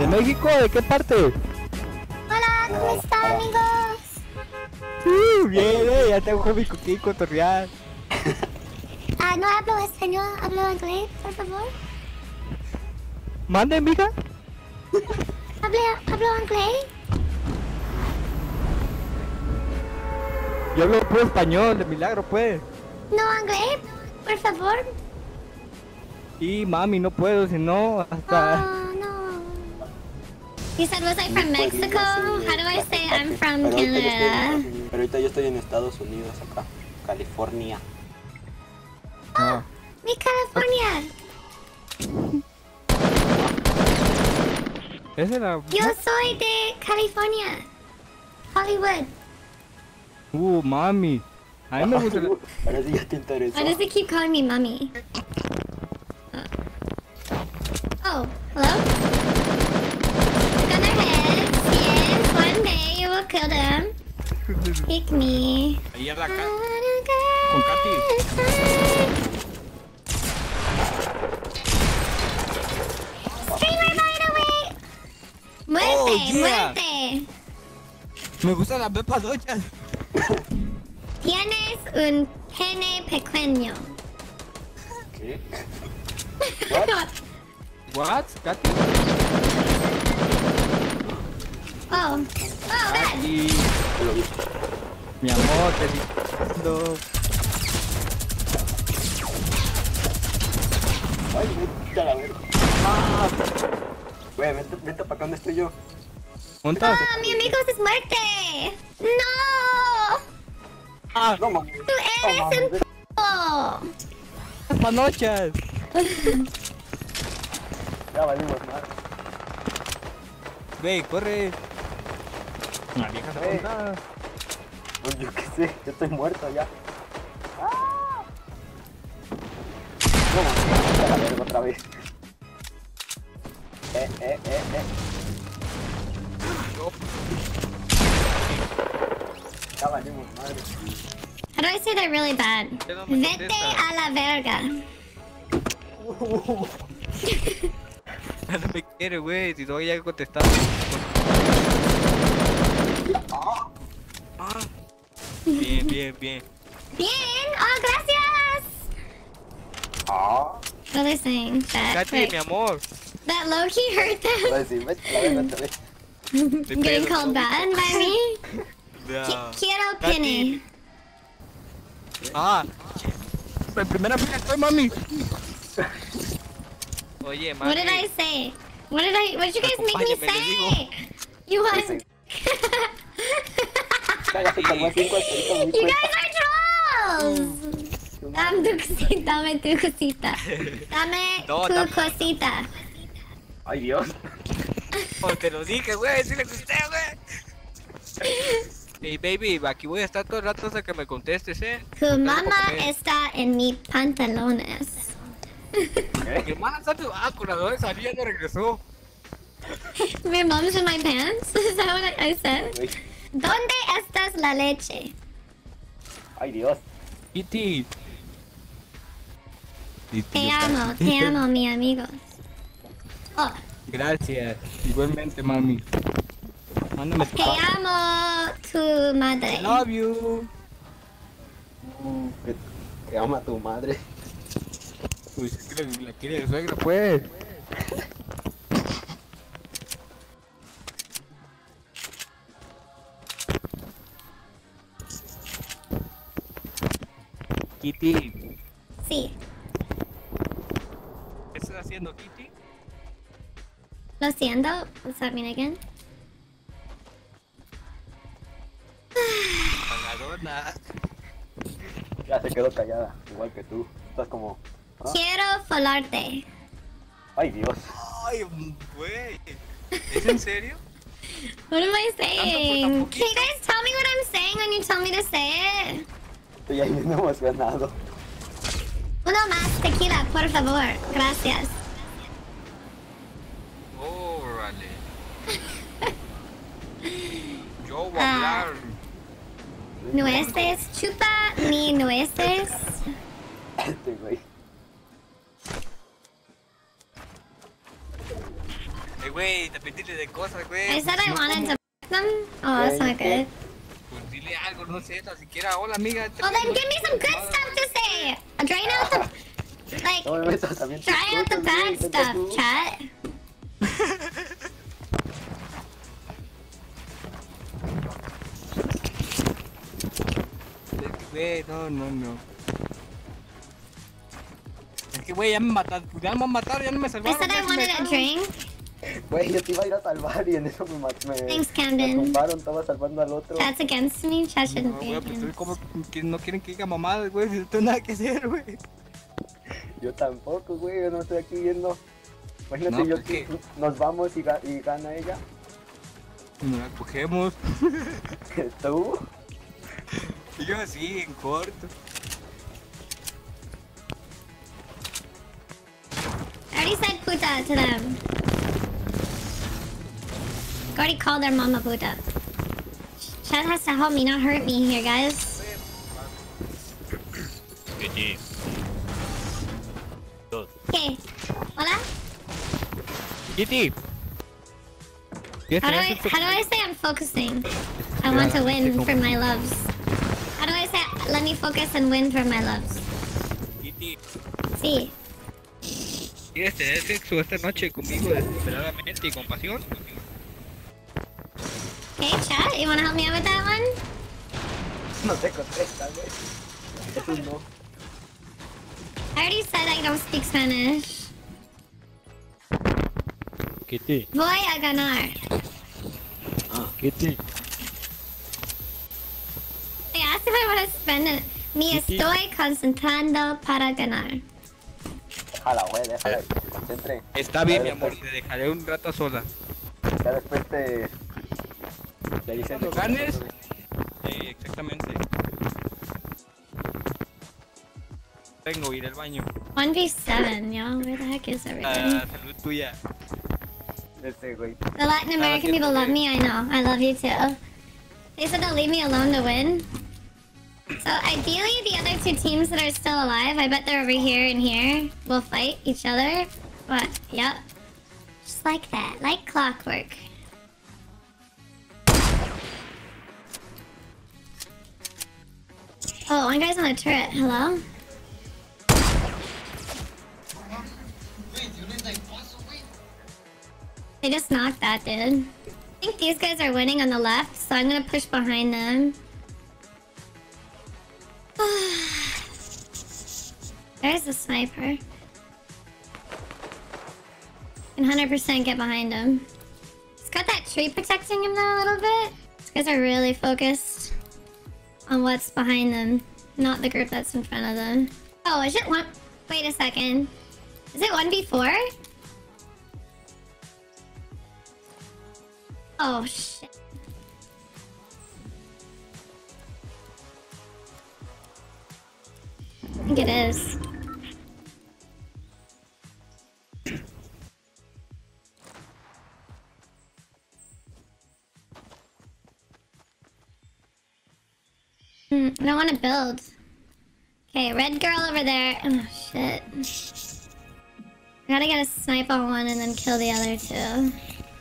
¿De México? ¿De qué parte? Hola, ¿cómo están, amigos? Bien, ya tengo hobby con quién cotorrear. No hablo español, hablo inglés, por favor. ¿Mande, mija? Hablo inglés. Yo hablo puro español, de milagro, pues. No inglés, por favor. Y mami, no puedo, si no, hasta... Oh, no. You said, was I from Mexico? How do I say I'm from Canada? Pero ahorita yo estoy en Estados Unidos, acá, California. Ah. Mi California. Esa era... Yo soy de California. Hollywood. Mami. A mí me gusta la... Ahora sí ya te interesó. Why does he keep calling me mommy? Oh, hello? Look on their heads. Yes, one day you will kill them. Pick me. Ahí en la casa. Con Katy. Streamer, by the way. Muerte, Oh, yeah. muerte. Me gustan las pepas dochas. Tienes un pene pequeño. ¿Qué? What? Katy. Oh, bad. Katy. Te lo vi. Mi amor, te digo. Ay, vete a la verga. Güey, vete para acá donde estoy yo. ¿Montas? Mi amigo es muerte. No. No mames. Tú eres un p***. Panochas. Ya valimos más. Ve, corre. Una vieja Ve. montada. Pues yo qué sé, yo estoy muerto ya. No mames, vete a la verga otra vez. Ya valimos madre. How do I say that really bad? no me Vete contesta. a la verga. No me quiere, güey. Si no voy a contestar. Bien, bien, bien. Bien. Oh, gracias. What are they saying? Katy, mi amor. That low-key hurt them. Voy a decir, vete a la verga otra vez. Getting called bad by me? Ya. Quiero Katy. pene. En primera fila estoy, mami. Oye, mami. What did I say? What did you guys make me Acompáñame, le digo. say? You want... Cállate, calma, 5 hasta ahorita me di You cuenta. guys are trolls! Dame tu cosita, dame tu cosita. Dame No, tu dame. cosita. Ay, Dios. Oh, te lo dije, güey. Sí le gusté, güey. Hey, baby, aquí voy a estar todo el rato hasta que me contestes, Tu mamá comer. está en mis pantalones. Mi hermana está con la de salida no regresó. My mom's in my pants? Is that what I said? Güey. ¿Dónde estás la leche? Ay, Dios. Kitty. Te amo, mi amigo. Oh, Gracias. Igualmente, mami. Mándame tu te amo, tu madre. I love you. Que ama a tu madre. Uy, es que la quiere de suegra, pues. Kitty. Sí, ¿Qué estás haciendo, Kitty? lo siento. What's that mean again? Pagadona. Ya se quedó callada, igual que tú. Estás como... ¿ah? Quiero folarte. Ay, Dios. Ay, güey. ¿Es en serio? What am I tan saying? poquito. Can you guys tell me what I'm saying when you tell me to say it? Estoy ahí bien emocionado. Uno más tequila, por favor. Gracias. Órale. Yo voy a hablar. Nueces, chupa mi nueces. Este güey. Güey, también dile de cosas, I güey. said I No, wanted ¿cómo? to them. Oh, that's not good. Pues dile algo, no sé, tan siquiera. Hola, amiga. Well, then give me some good stuff to say. Drain out the, like, No me metas también. dry out the bad stuff, chat. Güey, no. Es que, güey, ya me mataron, ya me mataron, ya no me I salvaron. said I ya se me wanted a dejaron. drink. Güey, yo te iba a ir a salvar y en eso me Thanks, me Camden. tumbaron, estaba salvando al otro. That's against me. Chat No, shouldn't be güey, pues estoy against. como que no quieren que diga mamadas, güey. No tengo nada que hacer, güey. Yo tampoco, güey, yo no estoy aquí viendo. Imagínate, No, yo pues, ¿qué? nos vamos y gana ella. Nos la cogemos. ¿Tú? Y yo así, en corto. I already said puta to them. I already called their mama puta. Chat has to help me, not hurt me here, guys. Okay. Hola? Kitty. How do I say I'm focusing? I want to win for my loves. How do I say let me focus and win for my loves? Kitty. Sí. ¿Quieres tener sexo esta noche conmigo desesperadamente y con pasión? Okay, chat, you wanna help me out with that one? No te contesta, güey. Eso no. I already said I don't speak Spanish. Kitty, Voy a ganar. Kitty, I asked if I want to spend it. Me estoy concentrando para ganar. Déjala, güey, déjala que se concentre. Está bien, mi Ya amor, después- te dejaré un rato sola. Ya después te dicen Cuando ganes. Exactamente. Vengo a ir al baño. 1v7, yo. Where the heck is everybody? Salud tuya. Güey. The Latin American people love me, I know. I love you too. They said they'll leave me alone to win. So ideally, the other two teams that are still alive, I bet they're over here and here, will fight each other. But, yep. Just like that. Like clockwork. Oh, one guy's on a turret. Hello? They just knocked that dude. I think these guys are winning on the left, so I'm gonna push behind them. There's the sniper. Can 100% get behind him. He's got that tree protecting him though a little bit. These guys are really focused on what's behind them, not the group that's in front of them. Oh, is it one? Wait a second. Is it 1v4? Oh shit. I think it is. I don't want to build. Okay, red girl over there. Oh shit. I gotta get a snipe on one and then kill the other two.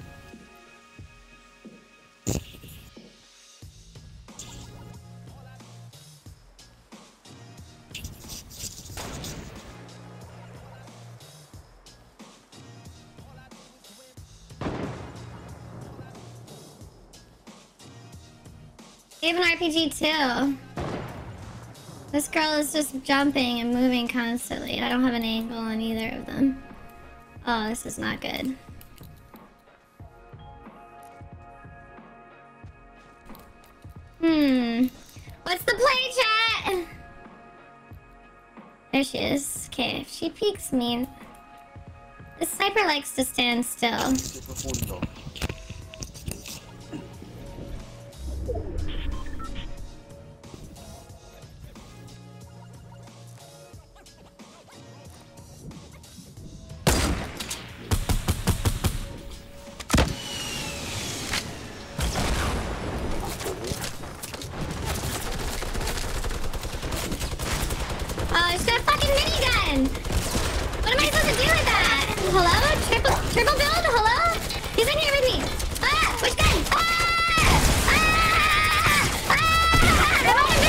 They have an RPG too. This girl is just jumping and moving constantly. I don't have an angle on either of them. Oh, this is not good. What's the play, chat? There she is. Okay, if she peeks me... The sniper likes to stand still. Oh, she's got a fucking minigun! What am I supposed to do with that? Hello? Triple build? Hello? He's in here with me. Ah! Which gun? Ah! Ah! Ah! I'm on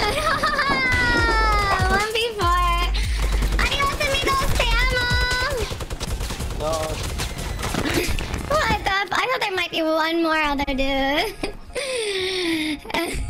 the build. 1v4. Adios, amigos. Te amo. No. What the? I thought there might be one more other dude.